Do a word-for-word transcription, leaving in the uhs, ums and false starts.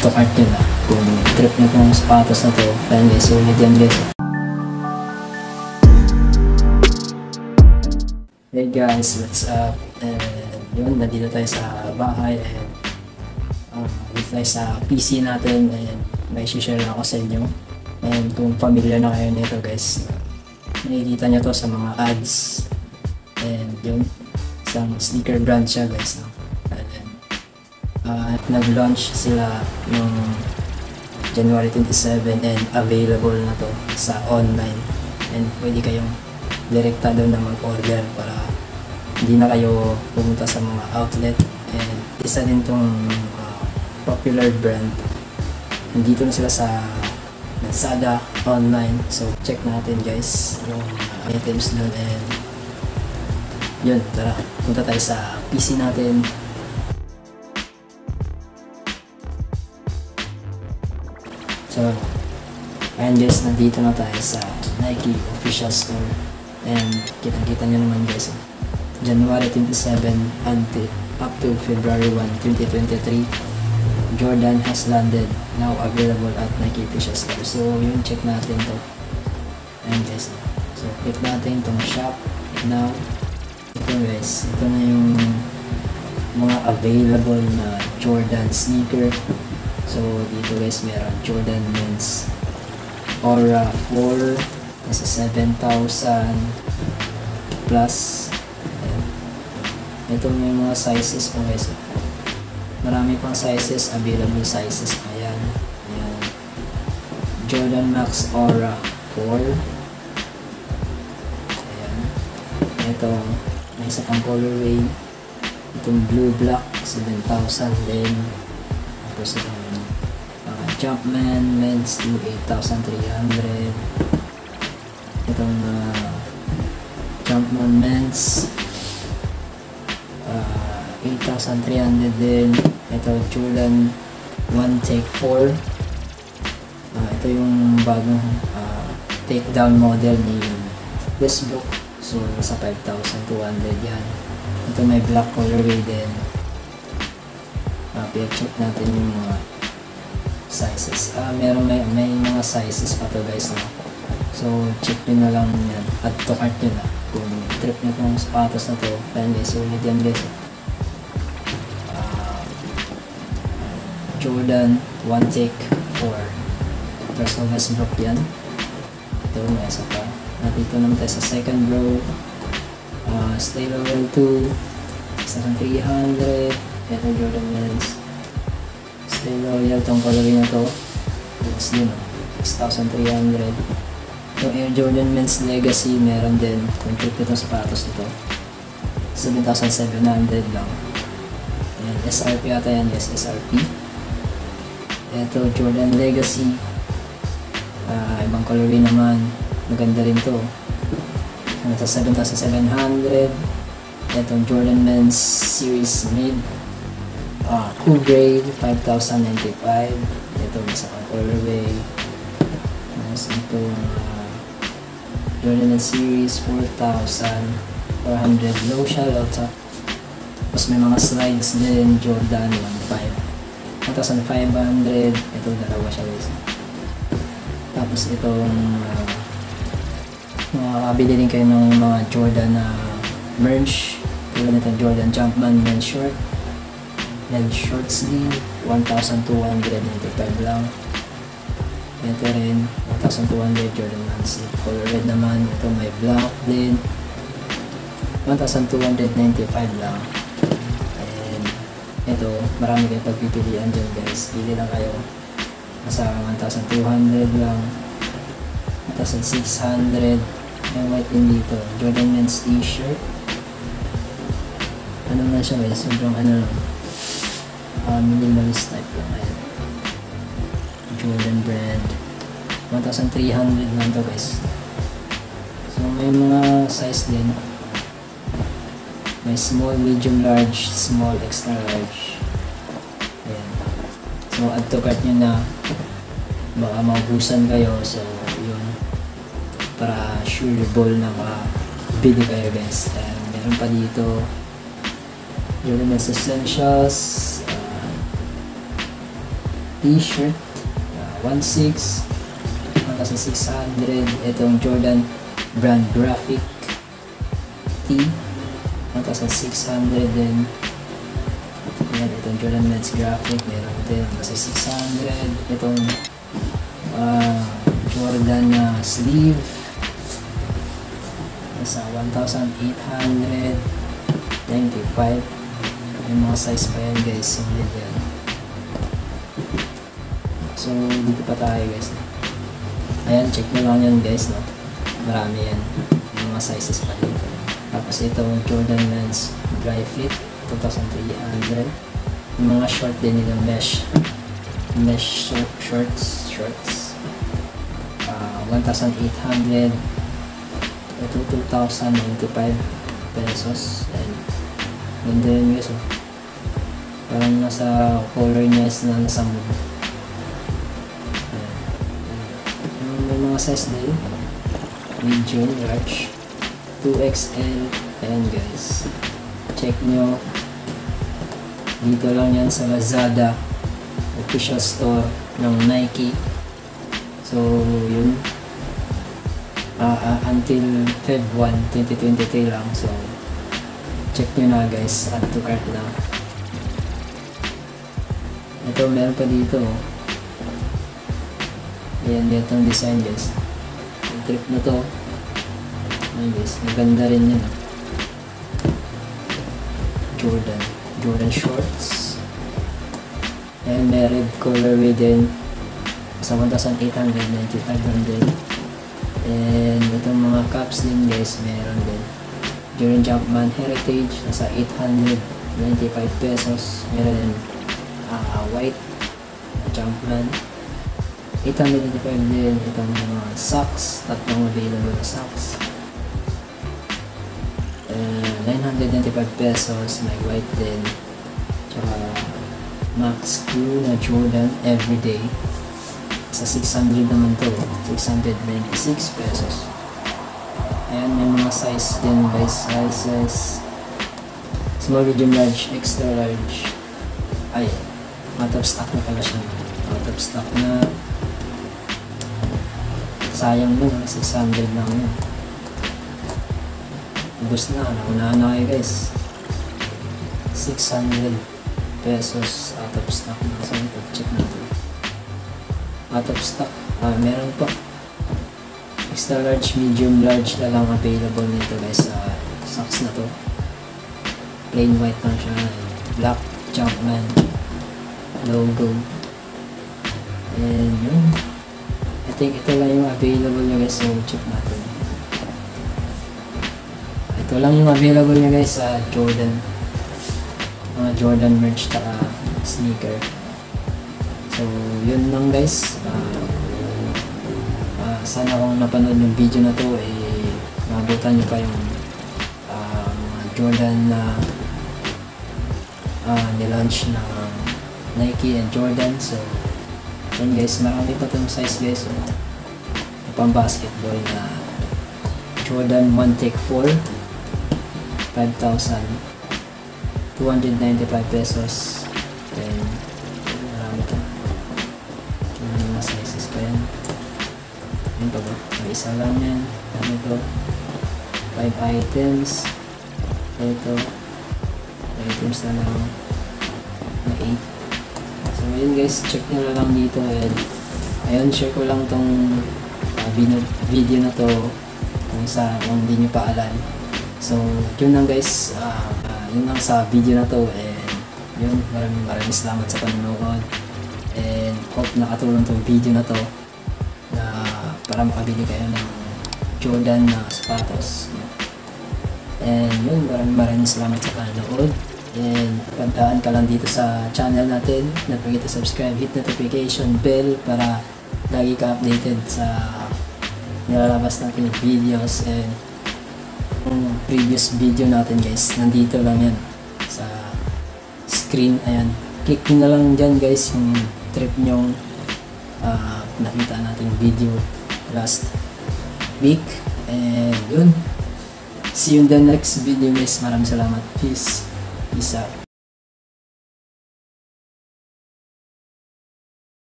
to cart nyo na kung trip nyo itong sapatos na to. Ayan guys, sulit yan guys. Hey guys, what's up? And yun, nandito tayo sa bahay and uh, dito tayo sa P C natin and may share lang ako sa inyo. And kung familiar na kayo nito guys, nakikita nyo to sa mga ads. And yun, isang sneaker brand siya guys. No? And, uh, nag-launch sila noong January twenty-seven and available na to sa online. And pwede kayong direkta doon na mag-order para hindi na kayo pumunta sa mga outlet. And isa din tong uh, popular brand. Nandito na sila sa Lazada online. So check natin guys yung items doon. And yun, tara, punta tayo sa P C natin. So ayan guys, nandito na tayo sa Nike official store. And kita-kita nyo naman guys, January twenty-seven until up to February first, twenty twenty-three, Jordan has landed, now available at Nike official store. So yun, check natin to. Ayan guys, so click natin itong shop now. Ito guys, ito na yung mga available na Jordan sneaker. So dito guys, meron Jordan Men's Aura four, nasa seven thousand plus. Ayan. Ito may mga sizes po guys. Marami pang sizes, available sizes pa yan. Ayan. Jordan Max Aura four. Ayan. Ito, may isa pang colorway. Itong blue black, seven thousand din. Tapos itong uh, Jumpman Men's to eight thousand three hundred. Itong uh, Jumpman Men's uh, eight thousand three hundred din. Ito Jordan one Take four. Uh, ito yung bagong uh, takedown model ni Westbrook. So nasa five thousand two hundred yan. Ito may black colorway din. Uh, check natin yung mga sizes. Uh, meron may, may mga sizes pa to guys. No? So check nyo na lang yan. Add to cart nyo na kung trip nyo itong sapatos na to. Ayan guys, sulit yan guys. Uh, Jordan one Take four. Russell Westbrook yan. Ito may isa pa. At dito naman tayo sa second row. Uh, Stay Loyal two, seven thousand three hundred. Ito Jordan Men's Stay Loyal, itong colorway na to. It's din, six thousand three hundred. Itong Air Jordan Men's Legacy, meron din. Kung trip itong sapatos nito, seven thousand seven hundred lang. Ayan, S R P ata yan, yes, S R P. Ito Jordan Legacy, uh, ibang colorway naman, maganda rin to. Nasa seven thousand seven hundred. Itong Jordan Men's Series Mid, uh, Cool Grade, five thousand ninety-five. Ito isa pang colorway. Tapos itong uh, Jordan Men's Series four thousand four hundred. Low siya, low top. Tapos may mga slides din. Jordan one thousand five hundred. Ito dalawa siya guys. Tapos itong uh, makakabili din kayo ng mga Jordan na uh, merch. Tulad nito Jordan Jumpman men's short. Men's short sleeve, one thousand two hundred ninety-five lang. Ito rin, one thousand two hundred Jordan men's sleeve. Color red naman. Ito may black din, one thousand two hundred ninety-five lang. And ito, marami kayong pagpipilian dyan guys. Pili lang kayo. Nasa one thousand two hundred lang, one thousand six hundred. May white din dito. Jordan Men's t-shirt. Ano na siya guys? Sobrang ano lang. Uh, minimalist type lang. Ayan. Jordan brand. one thousand three hundred lang to guys. So may mga size din. May small, medium, large, small, extra large. Ayan. So add to cart nyo na. Baka maubusan kayo. So yun. Para sureable na makabili kayo guys. And meron pa dito Jordan Men's Essentials, uh, t-shirt, uh, one six, one thousand six hundred. Itong Jordan brand graphic tee, one thousand six hundred din. Ayan, itong Jordan men's graphic, meron din one thousand six hundred. Itong uh, Jordan uh, sleeve, nasa one thousand eight hundred ninety-five. May mga size pa yan guys, solid yan. So dito pa tayo guys. Ayan, check nyo lang yan guys, no? Marami yan, may mga sizes pa dito. Tapos itong Jordan men's dry fit, two thousand three hundred. Yung mga short din nila, mesh mesh short, shorts shorts uh, one thousand eight hundred. Ito two thousand ninety-five pesos. And ganda yun guys, oh. Parang nasa color niya is na nasa mood. May mga size din, medium, large, two X L. Ayan guys, check nyo. Dito lang yan sa Lazada official store ng Nike. So yun, uh, uh, until February first, twenty twenty-three lang. So check nyo na guys, add to cart na. Ito meron pa dito, oh. Ayan, itong design guys. Yung trip na to, ayan guys, maganda rin yun. Jordan Jordan shorts. Ayan, may red colorway din sa one thousand eight hundred ninety-five din. And itong mga caps din guys, meron din. During Jumpman Heritage, nasa eight hundred ninety-five pesos. Meron din uh, white Jumpman, eight hundred ninety-five din. Itong mga socks, tatlong available na socks, uh, nine hundred ninety-five pesos. May white din. Tsaka Max Crew na Jordan Everyday, sa six hundred naman to, six hundred ninety-six pesos. Ayan, may mga size din guys, sizes small, medium, large, extra large. Ay, out of stock na pala siya, out of stock na. Sayang nun, six hundred lang yun. Ubus na, naunahan na kayo guys. Six hundred pesos out of stock na. So ito, check natin. Out of stock, ah, meron pa extra large, medium, large na lang available nito guys sa uh, socks na to. Plain white lang siya, black Jumpman logo. And yun, I think ito lang yung available nyo guys, so check natin. Ito lang yung available nyo guys sa uh, Jordan, mga Jordan merch tsaka sneaker. So yun lang guys. uh, uh, sana kung napanood yung video na to, eh mabutan nyo pa yung uh, mga Jordan na uh, nilaunch na Nike and Jordan. So yun guys, marami pa itong size guys, so, pang basketball na Jordan one take four, five thousand two hundred ninety-five pesos. And marami ito, may mga sizes pa yan. Yun pa ba? May isa lang yan. Ano ito? five items. Ito items na lang na eight. So yun guys, check nyo na lang dito. And ayun, share ko lang tong uh, video na to kung sa kung hindi nyo pa alam. So yun lang guys, uh, uh, yun lang sa video na to. And yun, maraming maraming salamat sa panonood. And hope nakatulong tong video na to na para makabili kayo ng Jordan na sapatos. And yun, maraming maraming salamat sa panonood. And pagdaan ka lang dito sa channel natin, don't forget to subscribe, hit notification bell para lagi ka updated sa nilalabas natin yung videos. And yung previous video natin guys, nandito lang yan sa screen. Ayan, click nyo na lang dyan guys yung trip nyong uh, nakita natin video last week. And yun, see you in the next video guys. Maraming salamat. Peace. Peace out.